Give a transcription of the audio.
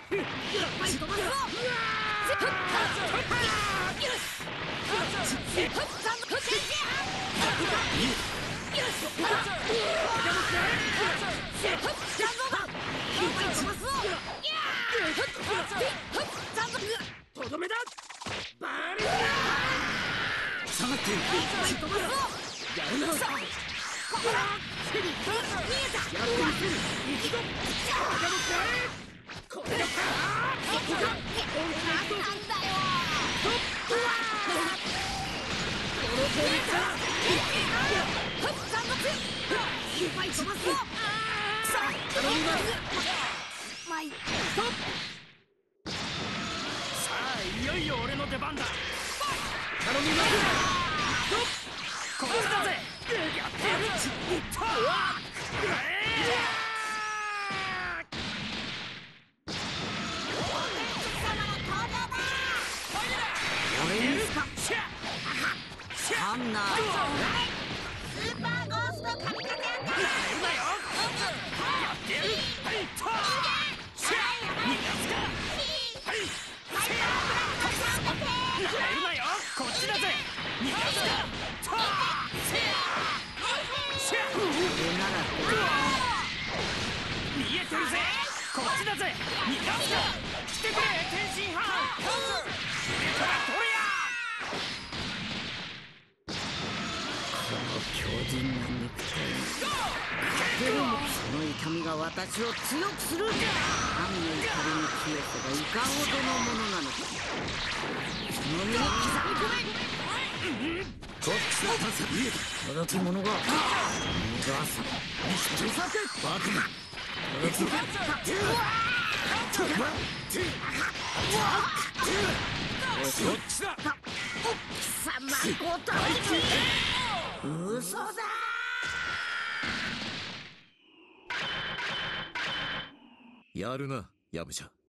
とどめだ。バリ下がってやるな。やってみせる。行くぞ。これだ。さあいよいよ俺の出番だ。頼みます。これだぜ。やってやる。 あんなスーパーゴースト神風アタック。 やってやる。はいと逃がすか。はいやるなよ。こっちだぜ。逃がすか。見えてるぜ。こっちだぜ。逃がすか。来てくれ天津飯。上から取れや。 強靭な肉体その痛みが私を強くする。何の怒りに消えせばいかほどのものなのか。その身に刻み込め。こっちだ。届き者が逃がさん。手先バカな。こっちだ。貴様ごと嘘だ。 やるな、ヤムチャ。